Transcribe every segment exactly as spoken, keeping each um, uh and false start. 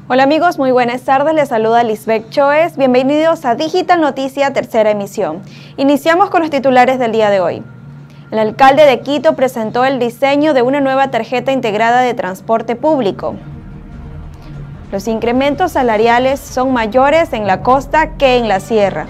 Hola amigos, muy buenas tardes, les saluda Lisbeth Choes, bienvenidos a Digital Noticia, tercera emisión. Iniciamos con los titulares del día de hoy. El alcalde de Quito presentó el diseño de una nueva tarjeta integrada de transporte público. Los incrementos salariales son mayores en la costa que en la sierra.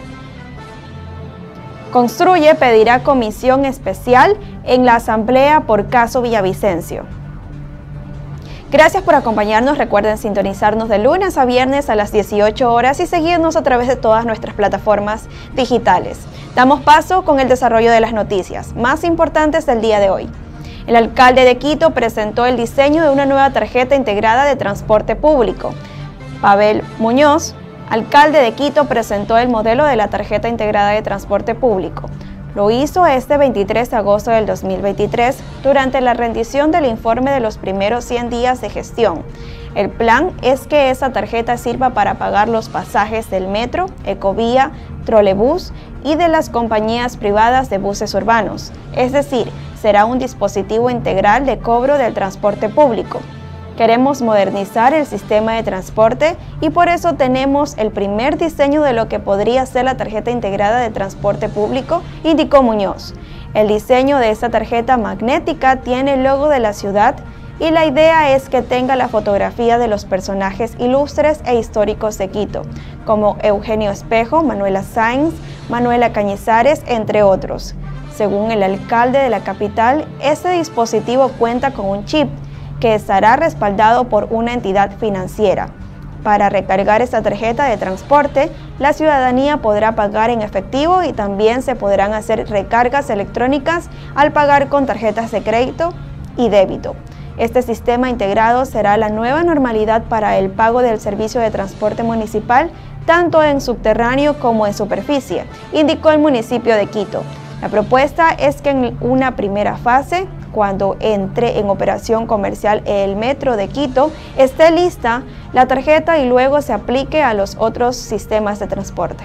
Construye pedirá comisión especial en la asamblea por caso Villavicencio. Gracias por acompañarnos, recuerden sintonizarnos de lunes a viernes a las dieciocho horas y seguirnos a través de todas nuestras plataformas digitales. Damos paso con el desarrollo de las noticias más importantes del día de hoy. El alcalde de Quito presentó el diseño de una nueva tarjeta integrada de transporte público. Pavel Muñoz, alcalde de Quito, presentó el modelo de la tarjeta integrada de transporte público. Lo hizo este veintitrés de agosto del dos mil veintitrés durante la rendición del informe de los primeros cien días de gestión. El plan es que esa tarjeta sirva para pagar los pasajes del metro, Ecovía, trolebús y de las compañías privadas de buses urbanos. Es decir, será un dispositivo integral de cobro del transporte público. Queremos modernizar el sistema de transporte y por eso tenemos el primer diseño de lo que podría ser la tarjeta integrada de transporte público, indicó Muñoz. El diseño de esta tarjeta magnética tiene el logo de la ciudad y la idea es que tenga la fotografía de los personajes ilustres e históricos de Quito, como Eugenio Espejo, Manuela Sáenz, Manuela Cañizares, entre otros. Según el alcalde de la capital, este dispositivo cuenta con un chip que estará respaldado por una entidad financiera. Para recargar esta tarjeta de transporte, la ciudadanía podrá pagar en efectivo y también se podrán hacer recargas electrónicas al pagar con tarjetas de crédito y débito. Este sistema integrado será la nueva normalidad para el pago del servicio de transporte municipal, tanto en subterráneo como en superficie, indicó el municipio de Quito. La propuesta es que en una primera fase, cuando entre en operación comercial el metro de Quito, esté lista la tarjeta y luego se aplique a los otros sistemas de transporte.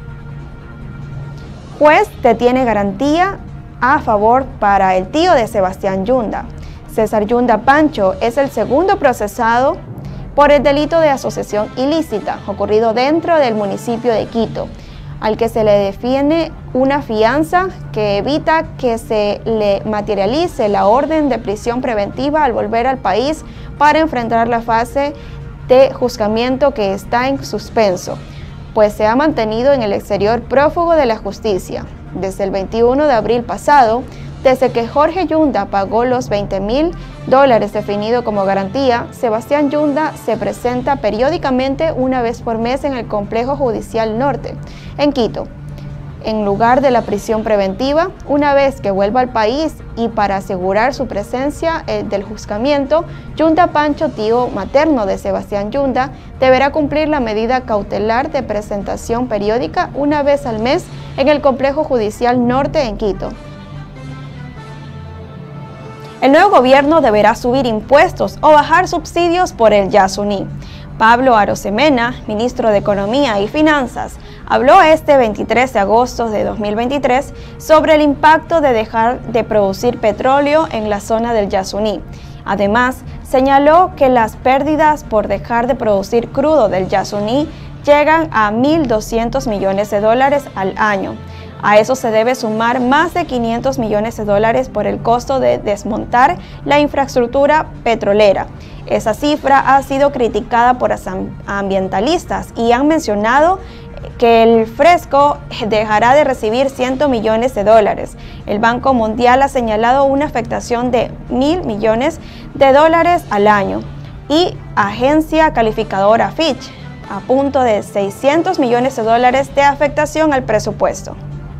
Juez detiene garantía a favor para el tío de Sebastián Yunda. César Yunda Pancho es el segundo procesado por el delito de asociación ilícita ocurrido dentro del municipio de Quito, al que se le define una fianza que evita que se le materialice la orden de prisión preventiva al volver al país para enfrentar la fase de juzgamiento que está en suspenso, pues se ha mantenido en el exterior prófugo de la justicia. Desde el veintiuno de abril pasado, desde que Jorge Yunda pagó los veinte mil dólares definido como garantía, Sebastián Yunda se presenta periódicamente una vez por mes en el Complejo Judicial Norte, en Quito, en lugar de la prisión preventiva. Una vez que vuelva al país y para asegurar su presencia eh, del juzgamiento, Yunda Pancho, tío materno de Sebastián Yunda, deberá cumplir la medida cautelar de presentación periódica una vez al mes en el Complejo Judicial Norte en Quito. El nuevo gobierno deberá subir impuestos o bajar subsidios por el Yasuní. Pablo Arosemena, ministro de Economía y Finanzas, habló este veintitrés de agosto de dos mil veintitrés sobre el impacto de dejar de producir petróleo en la zona del Yasuní. Además, señaló que las pérdidas por dejar de producir crudo del Yasuní llegan a mil doscientos millones de dólares al año. A eso se debe sumar más de quinientos millones de dólares por el costo de desmontar la infraestructura petrolera. Esa cifra ha sido criticada por ambientalistas y han mencionado que el fresco dejará de recibir cien millones de dólares. El Banco Mundial ha señalado una afectación de mil millones de dólares al año y agencia calificadora Fitch a punto de seiscientos millones de dólares de afectación al presupuesto.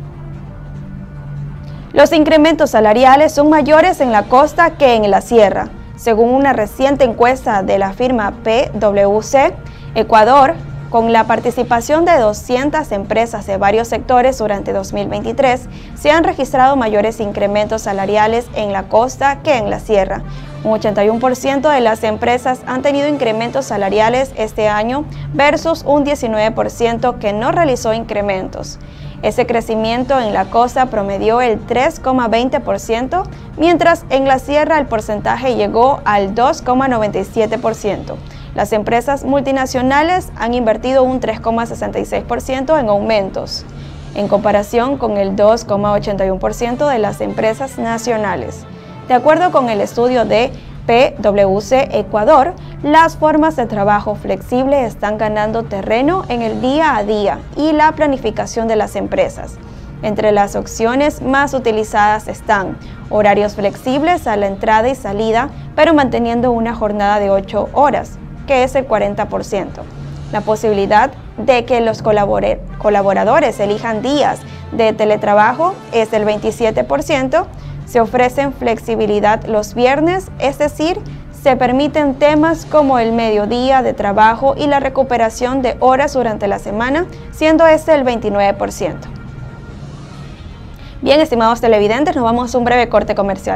Los incrementos salariales son mayores en la costa que en la sierra. Según una reciente encuesta de la firma P W C, Ecuador, con la participación de doscientas empresas de varios sectores durante dos mil veintitrés, se han registrado mayores incrementos salariales en la costa que en la sierra. Un ochenta y uno por ciento de las empresas han tenido incrementos salariales este año versus un diecinueve por ciento que no realizó incrementos. Ese crecimiento en la costa promedió el tres coma veinte por ciento, mientras en la sierra el porcentaje llegó al dos coma noventa y siete por ciento. Las empresas multinacionales han invertido un tres coma sesenta y seis por ciento en aumentos, en comparación con el dos coma ochenta y uno por ciento de las empresas nacionales. De acuerdo con el estudio de P W C Ecuador, las formas de trabajo flexible están ganando terreno en el día a día y la planificación de las empresas. Entre las opciones más utilizadas están horarios flexibles a la entrada y salida, pero manteniendo una jornada de ocho horas, que es el cuarenta por ciento. La posibilidad de que los colaboradores elijan días de teletrabajo es del veintisiete por ciento. Se ofrecen flexibilidad los viernes, es decir, se permiten temas como el mediodía de trabajo y la recuperación de horas durante la semana, siendo este el veintinueve por ciento. Bien, estimados televidentes, nos vamos a un breve corte comercial.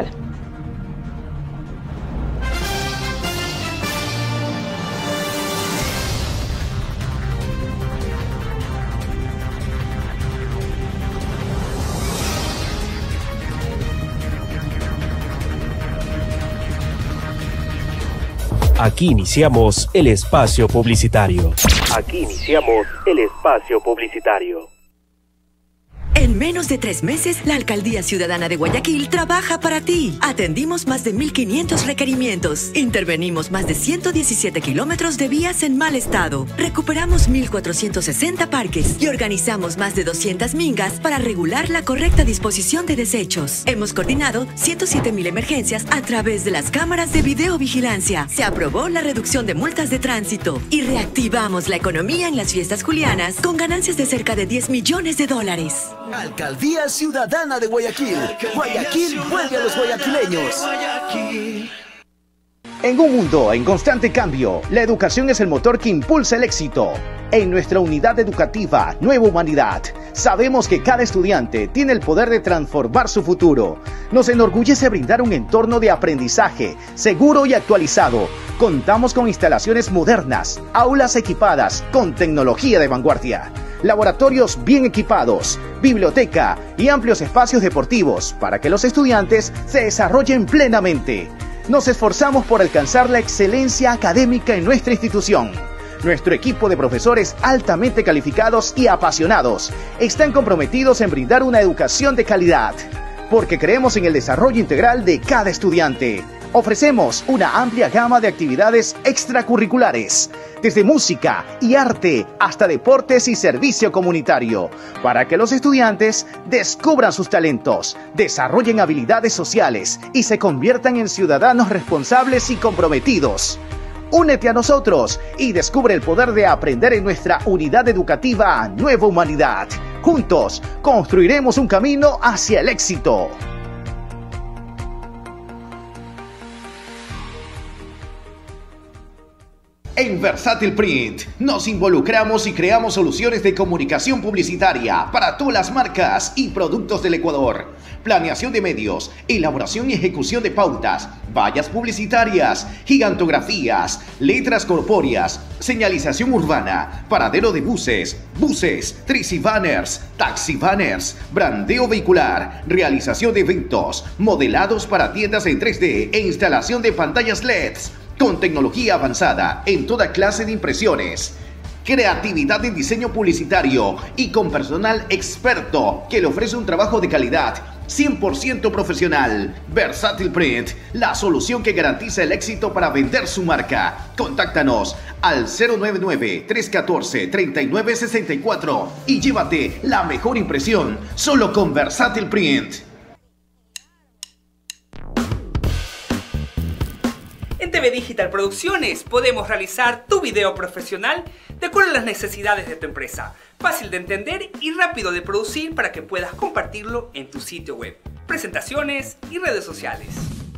Aquí iniciamos el espacio publicitario. Aquí iniciamos el espacio publicitario. En menos de tres meses, la Alcaldía Ciudadana de Guayaquil trabaja para ti. Atendimos más de mil quinientos requerimientos. Intervenimos más de ciento diecisiete kilómetros de vías en mal estado. Recuperamos mil cuatrocientos sesenta parques y organizamos más de doscientas mingas para regular la correcta disposición de desechos. Hemos coordinado ciento siete mil emergencias a través de las cámaras de videovigilancia. Se aprobó la reducción de multas de tránsito y reactivamos la economía en las fiestas julianas con ganancias de cerca de diez millones de dólares. Alcaldía Ciudadana de Guayaquil. Guayaquil vuelve a los guayaquileños. En un mundo en constante cambio, la educación es el motor que impulsa el éxito. En nuestra unidad educativa Nueva Humanidad, sabemos que cada estudiante tiene el poder de transformar su futuro. Nos enorgullece brindar un entorno de aprendizaje seguro y actualizado. Contamos con instalaciones modernas, aulas equipadas con tecnología de vanguardia, laboratorios bien equipados, biblioteca y amplios espacios deportivos para que los estudiantes se desarrollen plenamente. Nos esforzamos por alcanzar la excelencia académica en nuestra institución. Nuestro equipo de profesores altamente calificados y apasionados están comprometidos en brindar una educación de calidad, porque creemos en el desarrollo integral de cada estudiante. Ofrecemos una amplia gama de actividades extracurriculares, desde música y arte hasta deportes y servicio comunitario, para que los estudiantes descubran sus talentos, desarrollen habilidades sociales y se conviertan en ciudadanos responsables y comprometidos. Únete a nosotros y descubre el poder de aprender en nuestra unidad educativa Nueva Humanidad. Juntos construiremos un camino hacia el éxito. En Versátil Print nos involucramos y creamos soluciones de comunicación publicitaria para todas las marcas y productos del Ecuador. Planeación de medios, elaboración y ejecución de pautas, vallas publicitarias, gigantografías, letras corpóreas, señalización urbana, paradero de buses, buses, trici banners, taxi banners, brandeo vehicular, realización de eventos, modelados para tiendas en tres D e instalación de pantallas L E Ds. Con tecnología avanzada en toda clase de impresiones, creatividad en diseño publicitario y con personal experto que le ofrece un trabajo de calidad cien por ciento profesional. Versátil Print, la solución que garantiza el éxito para vender su marca. Contáctanos al cero nueve nueve, tres uno cuatro, tres nueve seis cuatro y llévate la mejor impresión solo con Versátil Print. En T V Digital Producciones podemos realizar tu video profesional de acuerdo a las necesidades de tu empresa. Fácil de entender y rápido de producir para que puedas compartirlo en tu sitio web, presentaciones y redes sociales.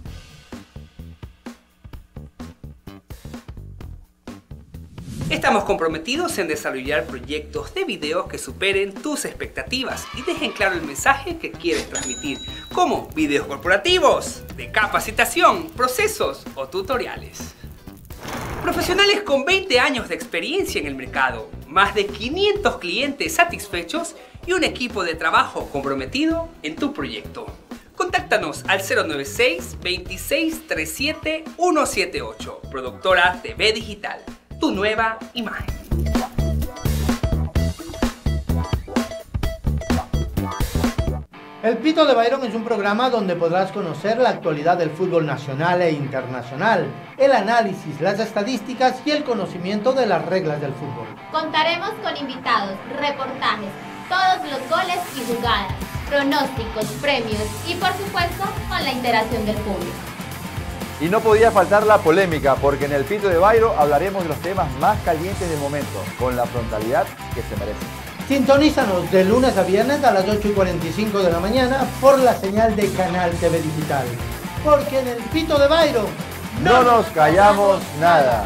Estamos comprometidos en desarrollar proyectos de videos que superen tus expectativas y dejen claro el mensaje que quieres transmitir, como videos corporativos, de capacitación, procesos o tutoriales. Profesionales con veinte años de experiencia en el mercado, más de quinientos clientes satisfechos y un equipo de trabajo comprometido en tu proyecto. Con Contáctanos al cero nueve seis, veintiséis, treinta y siete, ciento setenta y ocho. Productora T V Digital, tu nueva imagen. El Pito de Byron es un programa donde podrás conocer la actualidad del fútbol nacional e internacional, el análisis, las estadísticas y el conocimiento de las reglas del fútbol. Contaremos con invitados, reportajes, todos los goles y jugadas, pronósticos, premios y por supuesto con la interacción del público. Y no podía faltar la polémica, porque en el Pito de Byron hablaremos de los temas más calientes del momento, con la frontalidad que se merecen. Sintonízanos de lunes a viernes a las ocho y cuarenta y cinco de la mañana por la señal de Canal T V Digital. Porque en el Pito de Byron no nos callamos nada.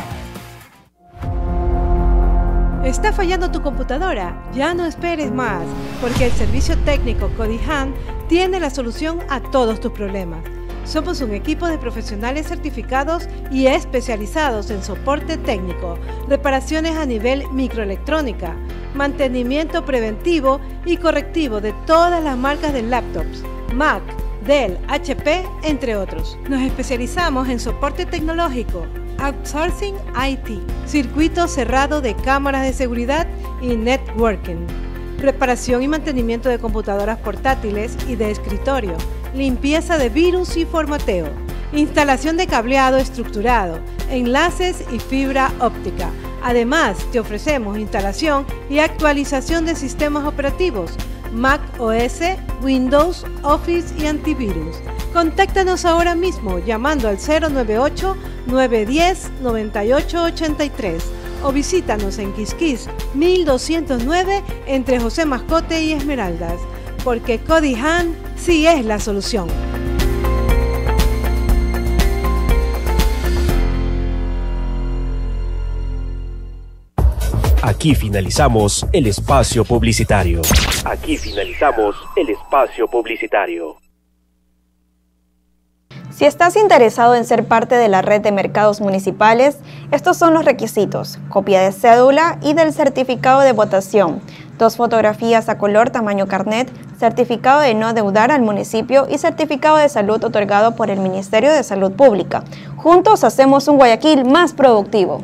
¿Está fallando tu computadora? Ya no esperes más, porque el servicio técnico Codihan tiene la solución a todos tus problemas. Somos un equipo de profesionales certificados y especializados en soporte técnico, reparaciones a nivel microelectrónica, mantenimiento preventivo y correctivo de todas las marcas de laptops, Mac, Dell, H P, entre otros. Nos especializamos en soporte tecnológico, outsourcing I T, circuito cerrado de cámaras de seguridad y networking, reparación y mantenimiento de computadoras portátiles y de escritorio, limpieza de virus y formateo, instalación de cableado estructurado, enlaces y fibra óptica. Además, te ofrecemos instalación y actualización de sistemas operativos, Mac O S, Windows, Office y antivirus. Contáctanos ahora mismo llamando al cero nueve ocho, nueve uno cero, nueve ocho ocho tres o visítanos en Quisquis mil doscientos nueve entre José Mascote y Esmeraldas, porque Codihan sí es la solución. Aquí finalizamos el espacio publicitario. Aquí finalizamos el espacio publicitario. Si estás interesado en ser parte de la red de mercados municipales, estos son los requisitos: copia de cédula y del certificado de votación, dos fotografías a color tamaño carnet, certificado de no deudar al municipio y certificado de salud otorgado por el Ministerio de Salud Pública. Juntos hacemos un Guayaquil más productivo.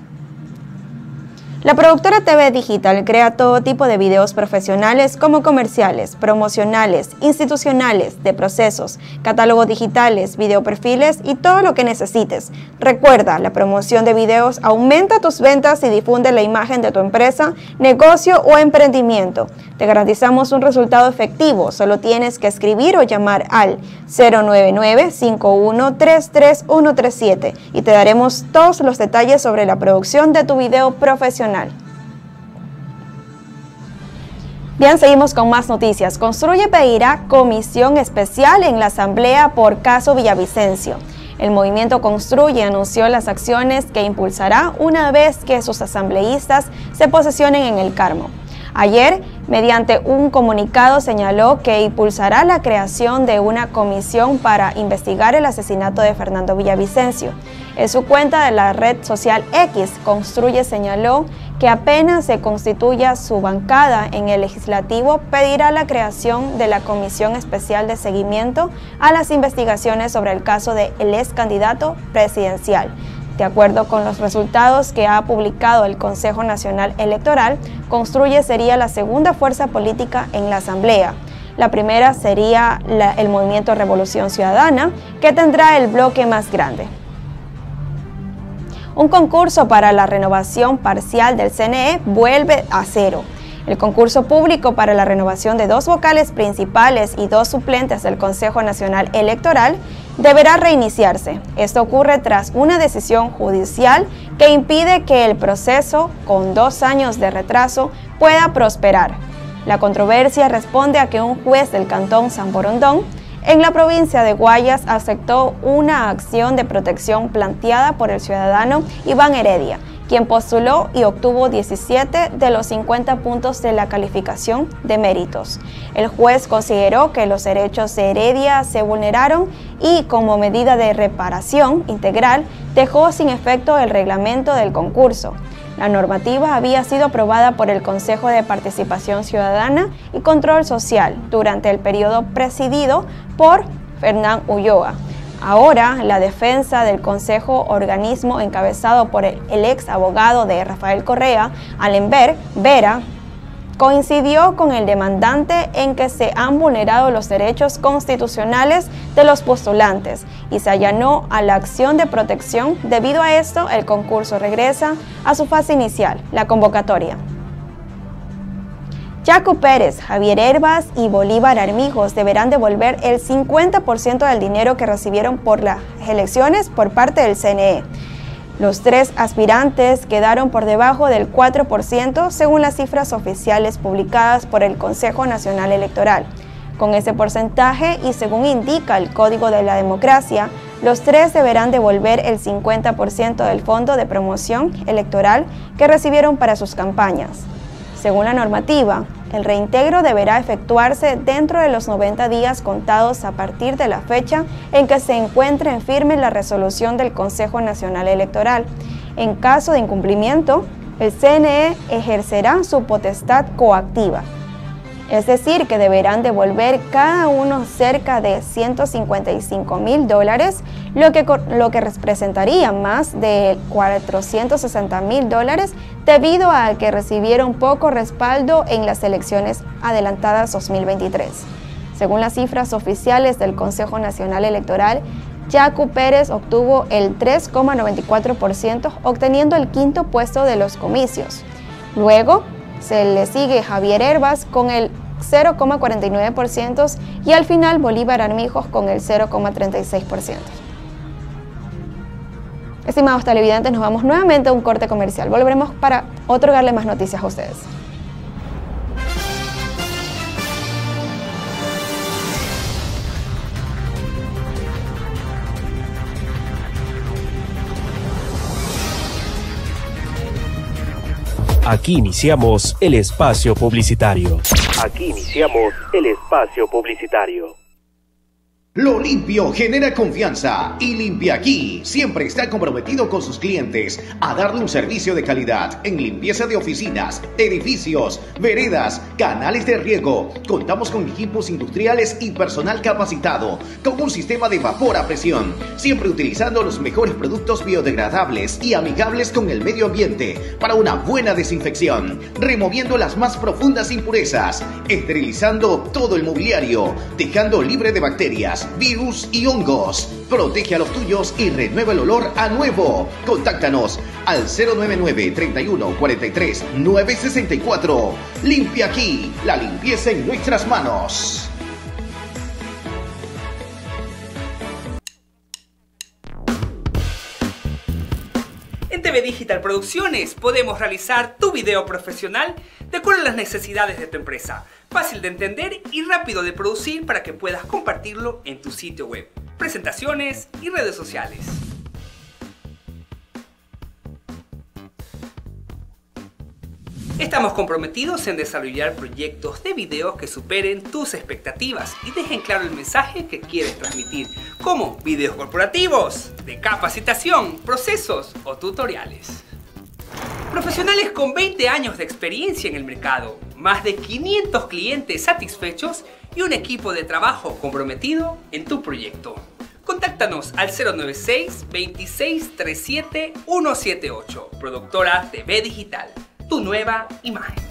La productora T V Digital crea todo tipo de videos profesionales como comerciales, promocionales, institucionales, de procesos, catálogos digitales, videoperfiles y todo lo que necesites. Recuerda, la promoción de videos aumenta tus ventas y difunde la imagen de tu empresa, negocio o emprendimiento. Te garantizamos un resultado efectivo. Solo tienes que escribir o llamar al cero nueve nueve, cinco uno tres tres uno tres siete y te daremos todos los detalles sobre la producción de tu video profesional. Bien, seguimos con más noticias. Construye pedirá comisión especial en la asamblea por caso Villavicencio. El movimiento Construye anunció las acciones que impulsará una vez que sus asambleístas se posesionen en el cargo. Ayer, mediante un comunicado, señaló que impulsará la creación de una comisión para investigar el asesinato de Fernando Villavicencio. En su cuenta de la red social X, Construye señaló que apenas se constituya su bancada en el legislativo, pedirá la creación de la Comisión Especial de Seguimiento a las investigaciones sobre el caso del ex candidato presidencial. De acuerdo con los resultados que ha publicado el Consejo Nacional Electoral, Construye sería la segunda fuerza política en la Asamblea. La primera sería la, el Movimiento Revolución Ciudadana, que tendrá el bloque más grande. Un concurso para la renovación parcial del C N E vuelve a cero. El concurso público para la renovación de dos vocales principales y dos suplentes del Consejo Nacional Electoral deberá reiniciarse. Esto ocurre tras una decisión judicial que impide que el proceso, con dos años de retraso, pueda prosperar. La controversia responde a que un juez del Cantón San Borondón, en la provincia de Guayas, aceptó una acción de protección planteada por el ciudadano Iván Heredia, quien postuló y obtuvo diecisiete de los cincuenta puntos de la calificación de méritos. El juez consideró que los derechos de Heredia se vulneraron y, como medida de reparación integral, dejó sin efecto el reglamento del concurso. La normativa había sido aprobada por el Consejo de Participación Ciudadana y Control Social durante el periodo presidido por Fernán Ulloa. Ahora, la defensa del Consejo, organismo encabezado por el, el ex abogado de Rafael Correa, Alenber Vera, coincidió con el demandante en que se han vulnerado los derechos constitucionales de los postulantes y se allanó a la acción de protección. Debido a esto, el concurso regresa a su fase inicial, la convocatoria. Yacu Pérez, Javier Herbas y Bolívar Armijos deberán devolver el cincuenta por ciento del dinero que recibieron por las elecciones por parte del C N E. Los tres aspirantes quedaron por debajo del cuatro por ciento según las cifras oficiales publicadas por el Consejo Nacional Electoral. Con ese porcentaje y según indica el Código de la Democracia, los tres deberán devolver el cincuenta por ciento del fondo de promoción electoral que recibieron para sus campañas. Según la normativa, el reintegro deberá efectuarse dentro de los noventa días contados a partir de la fecha en que se encuentre en firme la resolución del Consejo Nacional Electoral. En caso de incumplimiento, el C N E ejercerá su potestad coactiva, es decir, que deberán devolver cada uno cerca de ciento cincuenta y cinco mil dólares, lo que, lo que representaría más de cuatrocientos sesenta mil dólares debido a que recibieron poco respaldo en las elecciones adelantadas dos mil veintitrés. Según las cifras oficiales del Consejo Nacional Electoral, Yacu Pérez obtuvo el tres coma noventa y cuatro por ciento, obteniendo el quinto puesto de los comicios. Luego, se le sigue Javier Herbas con el cero coma cuarenta y nueve por ciento y al final Bolívar Armijos con el cero coma treinta y seis por ciento. Estimados televidentes, nos vamos nuevamente a un corte comercial. Volveremos para otorgarle más noticias a ustedes. Aquí iniciamos el espacio publicitario. Aquí iniciamos el espacio publicitario. Lo limpio genera confianza y Limpia Aquí siempre está comprometido con sus clientes a darle un servicio de calidad en limpieza de oficinas, edificios, veredas, canales de riego. Contamos con equipos industriales y personal capacitado con un sistema de vapor a presión, siempre utilizando los mejores productos biodegradables y amigables con el medio ambiente para una buena desinfección, removiendo las más profundas impurezas, esterilizando todo el mobiliario, dejando libre de bacterias, virus y hongos. Protege a los tuyos y renueva el olor a nuevo. Contáctanos al cero nueve nueve, treinta y uno, cuarenta y tres, nueve sesenta y cuatro. Limpia Aquí, la limpieza en nuestras manos. En T V Digital Producciones podemos realizar tu video profesional de acuerdo a las necesidades de tu empresa. Fácil de entender y rápido de producir para que puedas compartirlo en tu sitio web, presentaciones y redes sociales. Estamos comprometidos en desarrollar proyectos de videos que superen tus expectativas y dejen claro el mensaje que quieres transmitir, como videos corporativos, de capacitación, procesos o tutoriales. Profesionales con veinte años de experiencia en el mercado, más de quinientos clientes satisfechos y un equipo de trabajo comprometido en tu proyecto. Contáctanos al cero nueve seis, veintiséis, treinta y siete, ciento setenta y ocho. Productora T V Digital, tu nueva imagen.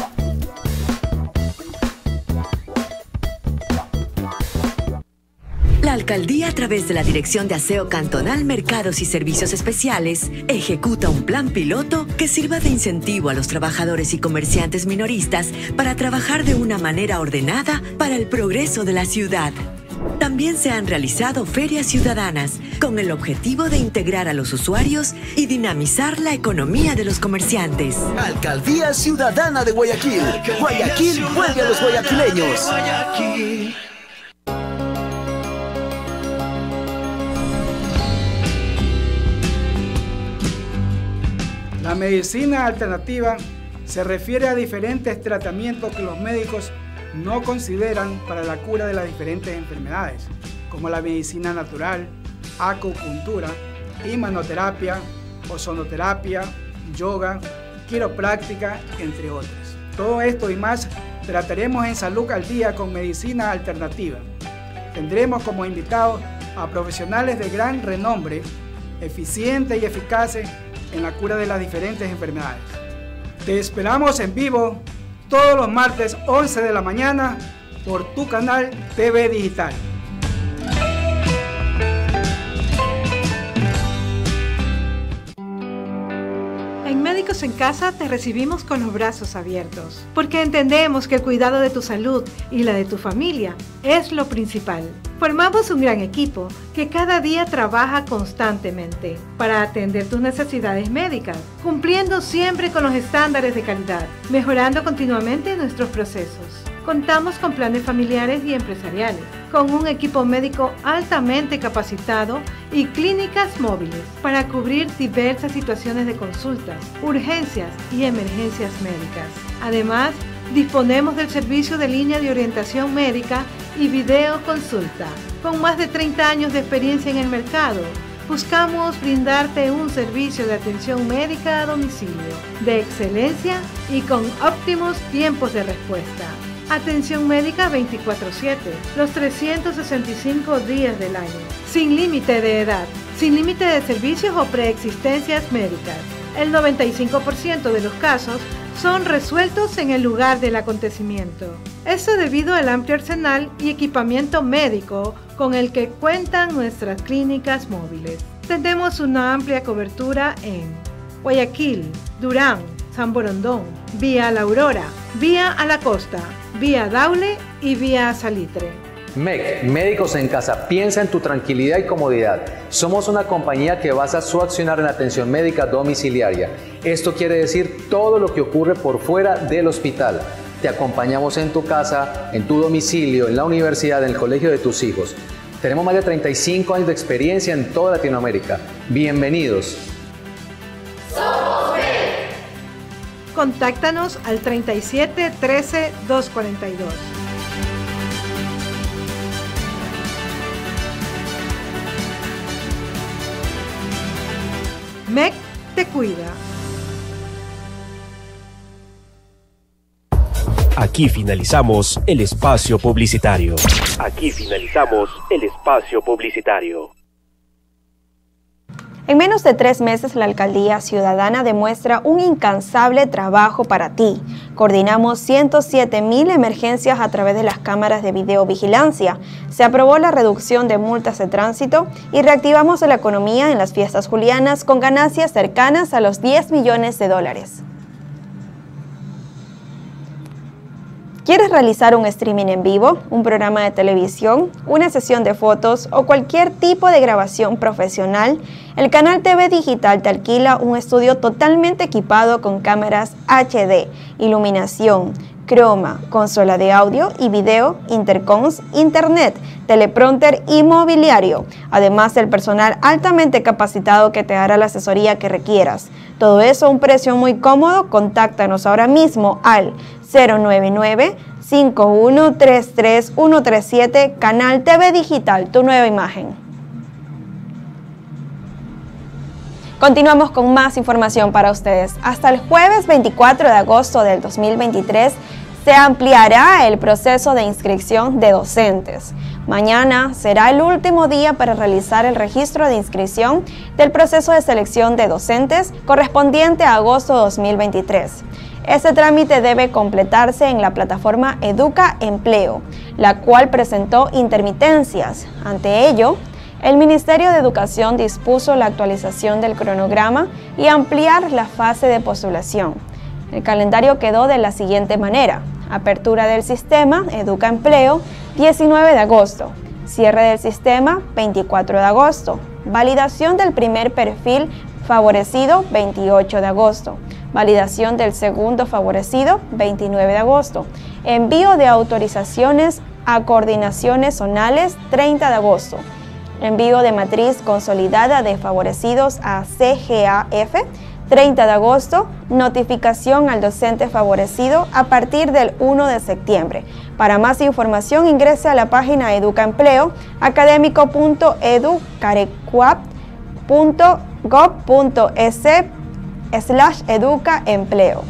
La alcaldía, a través de la Dirección de Aseo Cantonal, Mercados y Servicios Especiales, ejecuta un plan piloto que sirva de incentivo a los trabajadores y comerciantes minoristas para trabajar de una manera ordenada para el progreso de la ciudad. También se han realizado ferias ciudadanas con el objetivo de integrar a los usuarios y dinamizar la economía de los comerciantes. Alcaldía Ciudadana de Guayaquil. Guayaquil vuelve a los guayaquileños. La medicina alternativa se refiere a diferentes tratamientos que los médicos no consideran para la cura de las diferentes enfermedades, como la medicina natural, acupuntura, imanoterapia, ozonoterapia, yoga, quiropráctica, entre otras. Todo esto y más trataremos en Salud al Día con Medicina Alternativa. tendremos como invitados a profesionales de gran renombre, eficientes y eficaces en la cura de las diferentes enfermedades. Te esperamos en vivo todos los martes once de la mañana por tu canal T V Digital. En Médicos en Casa te recibimos con los brazos abiertos, porque entendemos que el cuidado de tu salud y la de tu familia es lo principal. Formamos un gran equipo que cada día trabaja constantemente para atender tus necesidades médicas, cumpliendo siempre con los estándares de calidad, mejorando continuamente nuestros procesos. Contamos con planes familiares y empresariales, con un equipo médico altamente capacitado y clínicas móviles para cubrir diversas situaciones de consultas, urgencias y emergencias médicas. Además, disponemos del servicio de línea de orientación médica y videoconsulta. Con más de treinta años de experiencia en el mercado, buscamos brindarte un servicio de atención médica a domicilio, de excelencia y con óptimos tiempos de respuesta. Atención médica veinticuatro siete, los trescientos sesenta y cinco días del año, sin límite de edad, sin límite de servicios o preexistencias médicas. El noventa y cinco por ciento de los casos son resueltos en el lugar del acontecimiento. Eso debido al amplio arsenal y equipamiento médico con el que cuentan nuestras clínicas móviles. Tenemos una amplia cobertura en Guayaquil, Durán, San Borondón, vía La Aurora, vía a la Costa, vía Daule y vía Salitre. M E C, Médicos en Casa, piensa en tu tranquilidad y comodidad. Somos una compañía que basa su accionar en la atención médica domiciliaria. Esto quiere decir todo lo que ocurre por fuera del hospital. Te acompañamos en tu casa, en tu domicilio, en la universidad, en el colegio de tus hijos. Tenemos más de treinta y cinco años de experiencia en toda Latinoamérica. Bienvenidos. Somos M E C. Contáctanos al treinta y siete trece doscientos cuarenta y dos. M E C te cuida. Aquí finalizamos el espacio publicitario. Aquí finalizamos el espacio publicitario. En menos de tres meses, la Alcaldía Ciudadana demuestra un incansable trabajo para ti. Coordinamos ciento siete mil emergencias a través de las cámaras de videovigilancia. Se aprobó la reducción de multas de tránsito y reactivamos la economía en las fiestas julianas con ganancias cercanas a los diez millones de dólares. ¿Quieres realizar un streaming en vivo, un programa de televisión, una sesión de fotos o cualquier tipo de grabación profesional? El canal T V Digital te alquila un estudio totalmente equipado con cámaras H D, iluminación, croma, consola de audio y video, intercoms, internet, teleprompter y mobiliario, además del personal altamente capacitado que te dará la asesoría que requieras. Todo eso a un precio muy cómodo. Contáctanos ahora mismo al cero nueve nueve, cinco uno tres tres, uno tres siete, Canal T V Digital, tu nueva imagen. Continuamos con más información para ustedes. Hasta el jueves veinticuatro de agosto del dos mil veintitrés se ampliará el proceso de inscripción de docentes. Mañana será el último día para realizar el registro de inscripción del proceso de selección de docentes correspondiente a agosto dos mil veintitrés. Este trámite debe completarse en la plataforma Educa Empleo, la cual presentó intermitencias. Ante ello, el Ministerio de Educación dispuso la actualización del cronograma y ampliar la fase de postulación. El calendario quedó de la siguiente manera: apertura del sistema Educa Empleo, diecinueve de agosto, cierre del sistema, veinticuatro de agosto, validación del primer perfil favorecido, veintiocho de agosto, validación del segundo favorecido, veintinueve de agosto, envío de autorizaciones a coordinaciones zonales, treinta de agosto, envío de matriz consolidada de favorecidos a C G A F, treinta de agosto, notificación al docente favorecido a partir del uno de septiembre. Para más información ingrese a la página Educa Empleo, académico punto edu carecuap punto gob punto es slash educa empleo.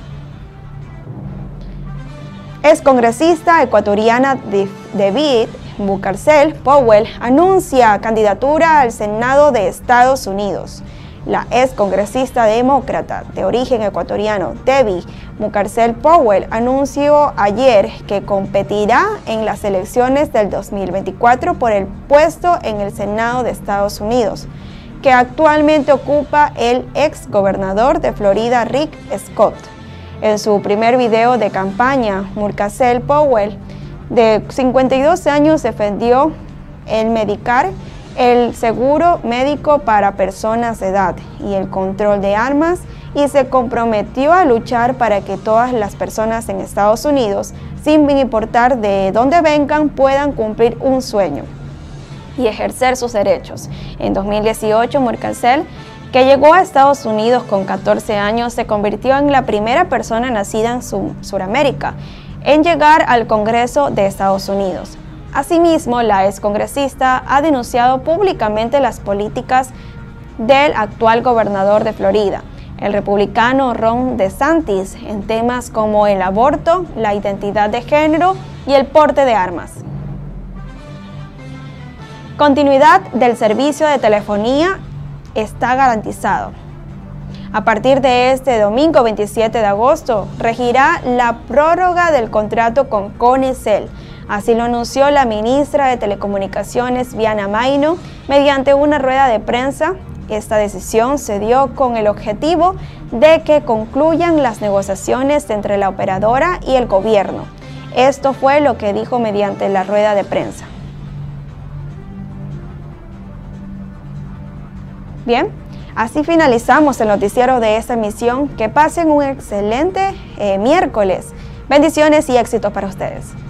Es congresista ecuatoriana de, de B I D, Mucarsel Powell anuncia candidatura al Senado de Estados Unidos. La ex congresista demócrata de origen ecuatoriano Debbie Mucarsel Powell anunció ayer que competirá en las elecciones del dos mil veinticuatro por el puesto en el Senado de Estados Unidos, que actualmente ocupa el ex gobernador de Florida Rick Scott. En su primer video de campaña, Mucarsel Powell, de cincuenta y dos años, defendió el Medicare, el seguro médico para personas de edad y el control de armas, y se comprometió a luchar para que todas las personas en Estados Unidos, sin importar de dónde vengan, puedan cumplir un sueño y ejercer sus derechos. En dos mil dieciocho, Mucarsel, que llegó a Estados Unidos con catorce años, se convirtió en la primera persona nacida en Sudamérica en llegar al Congreso de Estados Unidos. Asimismo, la excongresista ha denunciado públicamente las políticas del actual gobernador de Florida, el republicano Ron DeSantis, en temas como el aborto, la identidad de género y el porte de armas. Continuidad del servicio de telefonía está garantizado. A partir de este domingo veintisiete de agosto, regirá la prórroga del contrato con Conecel. Así lo anunció la ministra de Telecomunicaciones, Viana Maino, mediante una rueda de prensa. Esta decisión se dio con el objetivo de que concluyan las negociaciones entre la operadora y el gobierno. Esto fue lo que dijo mediante la rueda de prensa. Bien, así finalizamos el noticiero de esta emisión. Que pasen un excelente eh, miércoles. Bendiciones y éxitos para ustedes.